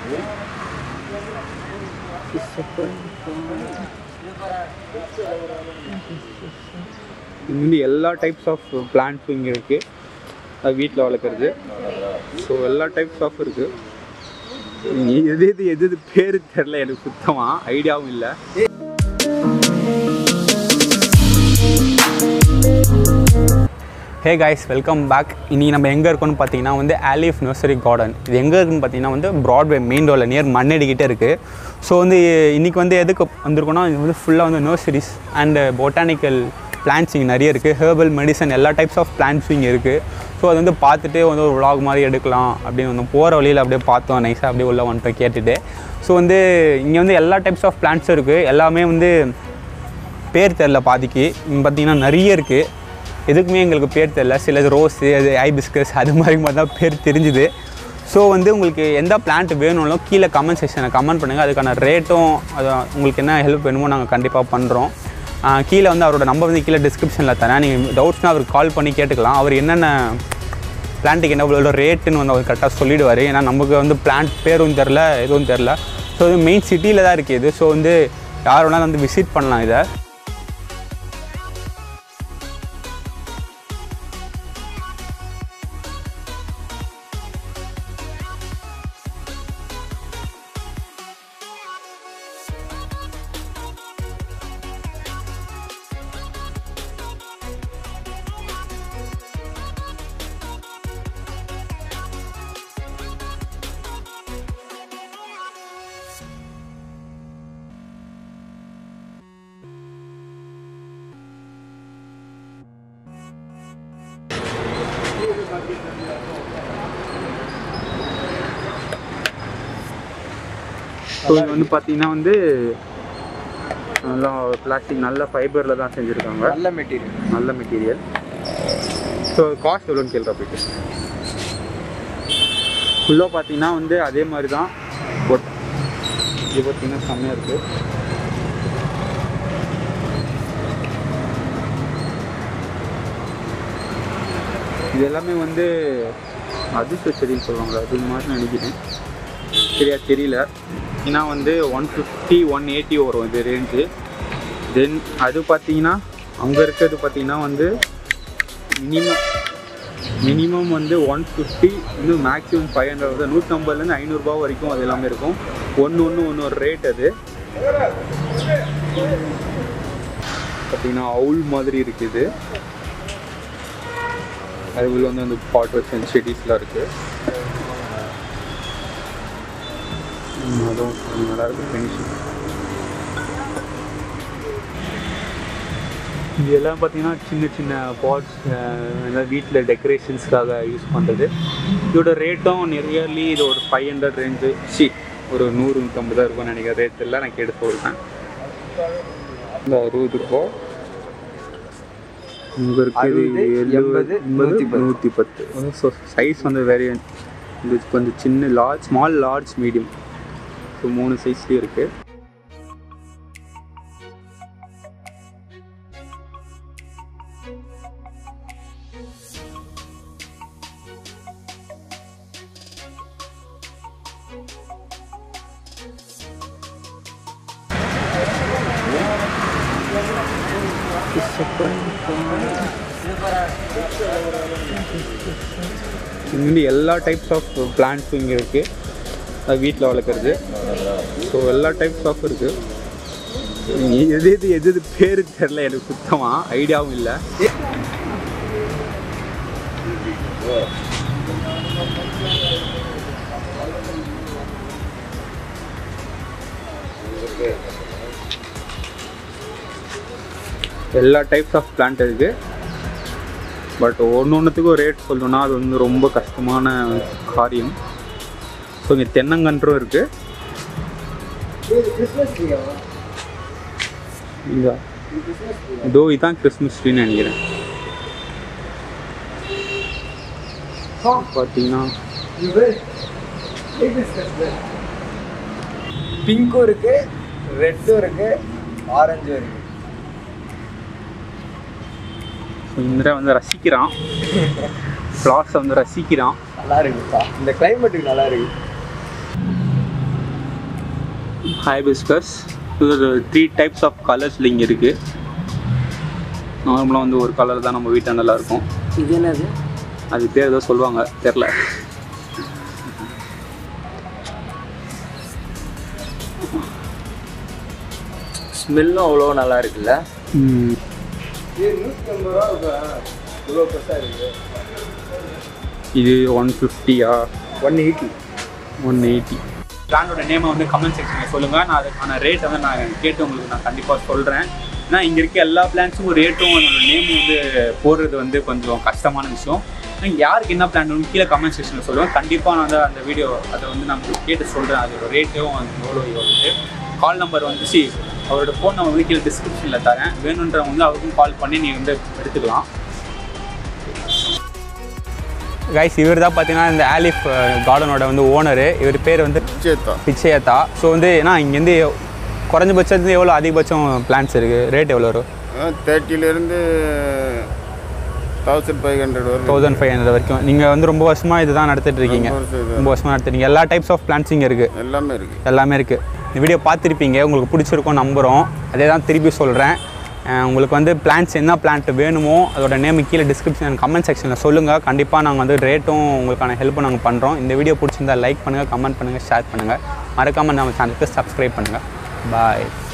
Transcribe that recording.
இங்கே எல்லா types of பிளான்ட்ஸும் இங்கே இருக்குது. அது வீட்டில் வளர்க்குறது. ஸோ எல்லா டைப்ஸ் ஆஃப் இருக்குது. எது பேர் தெரில, எனக்கு சுத்தமாக ஐடியாவும் இல்லை. Hey guys, welcome back. இன்றைக்கி நம்ம எங்கே இருக்கோன்னு பார்த்தீங்கன்னா வந்து ஆலிஃப் நர்சரி கார்டன். இது எங்கே இருக்குன்னு பார்த்தீங்கன்னா வந்து ப்ராட்வே மெயின் ரோடில் நியர் மண்ணடிக்கிட்டே இருக்குது. ஸோ வந்து இன்றைக்கி வந்து எதுக்கு வந்திருக்கோன்னா, இது வந்து ஃபுல்லாக வந்து நர்சரிஸ் அண்டு பொட்டானிக்கல் பிளான்ட்ஸ் இங்கே நிறைய இருக்குது. ஹெர்பல் மெடிசன் எல்லா டைப்ஸ் ஆஃப் பிளான்ட்ஸும் இங்கே இருக்குது. ஸோ அது வந்து பார்த்துட்டு வந்து ஒரு vlog மாதிரி எடுக்கலாம் அப்படின்னு வந்து போகிற வழியில் அப்படியே பார்த்தோம். நைஸாக அப்படியே உள்ள வந்துட்டோம் கேட்டுட்டு. ஸோ வந்து இங்கே வந்து எல்லா டைப்ஸ் ஆஃப் பிளான்ட்ஸும் இருக்குது. எல்லாமே வந்து பேர் தெரில பாதிக்கு. இங்கே பார்த்திங்கன்னா நிறைய இருக்குது. எதுக்குமே எங்களுக்கு பேர் தெரில. சிலது ரோஸு, அது ஹைபிஸ்கஸ், அது மாதிரி தான் பேர் தெரிஞ்சுது. ஸோ வந்து உங்களுக்கு எந்த பிளான்ட் வேணும்னாலும் கீழே கமெண்ட் செக்ஷனில் கமெண்ட் பண்ணுங்கள். அதுக்கான ரேட்டும் அது உங்களுக்கு என்ன ஹெல்ப் வேணுமோ நாங்கள் கண்டிப்பாக பண்ணுறோம். கீழே வந்து அவரோட நம்பர் வந்து கீழே டிஸ்கிரிப்ஷனில் தரேன். நீங்கள் டவுட்ஸ்னால் அவருக்கு கால் பண்ணி கேட்டுக்கலாம். அவர் என்னென்ன பிளான்ட்டுக்கு என்ன எவ்வளோ ரேட்டுன்னு வந்து அவர் கரெக்டாக சொல்லிவிடுவார். ஏன்னா நமக்கு வந்து பிளான்ட் பேரும் தெரில, எதுவும் தெரில. ஸோ இது மெயின் சிட்டியில் தான் இருக்குது இது. ஸோ வந்து யார் வேணாலும் வந்து விசிட் பண்ணலாம் இதை. ஸோ இது வந்து பார்த்தீங்கன்னா வந்து நல்லா பிளாஸ்டிக், நல்ல ஃபைபரில் தான் செஞ்சுருக்காங்க. நல்ல மெட்டீரியல். ஸோ காஸ்ட் எவ்வளோன்னு கேள்றா போய்ட்டு. ஃபுல்லாக பார்த்தீங்கன்னா வந்து அதே மாதிரி தான். பட் இது பார்த்தீங்கன்னா செம்மையாக இருக்குது. இது எல்லாமே வந்து அதிர்ஷ்ட செடின்னு சொல்லுவாங்க, அது மாதிரி நினைக்கிறேன். சரியா தெரியல. ஏன்னா வந்து 150 180 வரும் இது ரேஞ்சு. தென் அது பார்த்தீங்கன்னா அங்கே இருக்கிறது பார்த்தீங்கன்னா வந்து மினிமம் வந்து 150, இன்னும் மேக்ஸிமம் 500, 150லேருந்து 500 வரைக்கும் அது எல்லாமே இருக்கும். ஒன்று ரேட். அது பார்த்தீங்கன்னா அவுல் மாதிரி இருக்குது. அது உள்ள வந்து அந்த பாட் வச்ச செடிஸ்லாம் இருக்குது. அதுவும் நல்லாயிருக்கும் ஃபினிஷிங். இது எல்லாம் பார்த்தீங்கன்னா சின்ன சின்ன பாட்ஸ், வீட்டில் டெக்கரேஷன்ஸ்க்காக யூஸ் பண்ணுறது. இதோட ரேட்டும் நியர்லி இது ஒரு 500 ரேஞ்சு, ஒரு 100-150 இருக்கும்னு நினைக்கிறேன். ரேட் இல்லை, நான் கேட்டு சொல்கிறேன். இந்த 60 ரூபா இங்கே இருக்குது. 70 110. ஸோ சைஸ் வந்து வேரியன்ட். இது கொஞ்சம் சின்ன, large, small, large, medium. So 3 சைஸ்லேயும் இருக்குது. இங்கே எல்லா டைப்ஸ் ஆஃப் பிளான்ட்ஸும் இங்கே இருக்குது. அது வீட்டில் வளர்க்குறது. ஸோ எல்லா டைப்ஸ் ஆஃப் இருக்குது. எது பேர் தெரில, எனக்கு சுத்தமாக ஐடியாவும் இல்லை. எல்லா டைப்ஸ் ஆஃப் பிளான்ட் இருக்குது. பட் ஒன்றுத்துக்கும் ரேட் சொல்லணுன்னா அது வந்து ரொம்ப கஷ்டமான காரியம். ஸோ இங்கே தென்னங்கன்றும் இருக்குது. இதோ இதுதான் கிறிஸ்மஸ் ட்ரீன்னு நினைக்கிறேன். பார்த்தீங்கன்னா பிங்க்கும் இருக்குது, ரெட்டும் இருக்குது, ஆரஞ்சும் இருக்குது. இந்திரா வந்து ரசிக்கிறான், ஃப்ளார்ஸை வந்து ரசிக்கிறான். நல்லா இருக்குப்பா, இந்த கிளைமேட்டுக்கு நல்லா இருக்கு. ஹைபிஸ்கஸ். இது ஒரு 3 டைப்ஸ் ஆஃப் கலர்ஸில் இங்கே இருக்குது. நார்மலாக வந்து ஒரு கலர் தான் நம்ம வீட்டில் நல்லா இருக்கும். இது என்னது? அது பேர் ஏதோ சொல்லுவாங்க, தெரில. ஸ்மெல்லும் அவ்வளோ நல்லா இருக்குல்ல. இது 150-ஆ? 180. 180. பிளானோட நேமை வந்து கமெண்ட் செக்ஷனில் சொல்லுங்கள். நான் அதுக்கான ரேட்டை வந்து நான் கேட்டு உங்களுக்கு நான் கண்டிப்பாக சொல்கிறேன். ஏன்னா இங்கே இருக்க எல்லா பிளான்ஸும் ரேட்டும் அதோட நேமும் வந்து போடுறது வந்து கொஞ்சம் கஷ்டமான விஷயம். யாருக்கு என்ன பிளான் வேணும் கீழே கமெண்ட் செக்ஷனில் சொல்லுவேன். கண்டிப்பாக நான் வந்து அந்த வீடியோ அதை வந்து நான் கேட்டு சொல்கிறேன். அதோட ரேட்டும் எவ்வளோ வந்து கால் நம்பர் வந்து அவரோட ஃபோன் நம்பர் வந்து கீழே டிஸ்கிரிப்ஷனில் தரேன். வேணுன்றவங்க வந்து அவருக்கும் கால் பண்ணி நீங்கள் வந்து எடுத்துக்கலாம். கைஸ், இவர் தான் பார்த்தீங்கன்னா இந்த ஆலிஃப் கார்டனோட வந்து ஓனரு. இவர் பேர் வந்து பிச்சையத்தா. ஸோ வந்து ஏன்னா இங்கேருந்து குறைஞ்சபட்சத்துலேருந்து எவ்வளோ அதிகபட்சம் பிளான்ஸ் இருக்குது? ரேட் எவ்வளோ வரும்? 30லேருந்து 1500 வரும். 1500 வரைக்கும். நீங்கள் வந்து ரொம்ப வருஷமாக இது தான் நடத்திட்டு இருக்கீங்க. ரொம்ப வருஷமாக நடத்துறீங்க. எல்லா டைப்ஸ் ஆஃப் பிளான்ஸ் இங்கே இருக்குது. எல்லாமே இருக்குது. இந்த வீடியோ பார்த்துருப்பீங்க, உங்களுக்கு பிடிச்சிருக்கோம் நம்புகிறோம். அதே தான் திருப்பி சொல்கிறேன். உங்களுக்கு வந்து பிளான்ஸ் என்ன பிளான்ட் வேணுமோ அதோட நேம் கீழே டிஸ்கிரிப்ஷன் கமெண்ட் செக்ஷனில் சொல்லுங்கள். கண்டிப்பாக நாங்கள் வந்து ரேட்டும் உங்களுக்கான ஹெல்ப்பும் நாங்கள் பண்ணுறோம். இந்த வீடியோ பிடிச்சிருந்தா லைக் பண்ணுங்கள், கமெண்ட் பண்ணுங்கள், ஷேர் பண்ணுங்கள். மறக்காமல் நம்ம சேனலுக்கு சப்ஸ்கிரைப் பண்ணுங்கள். பாய்.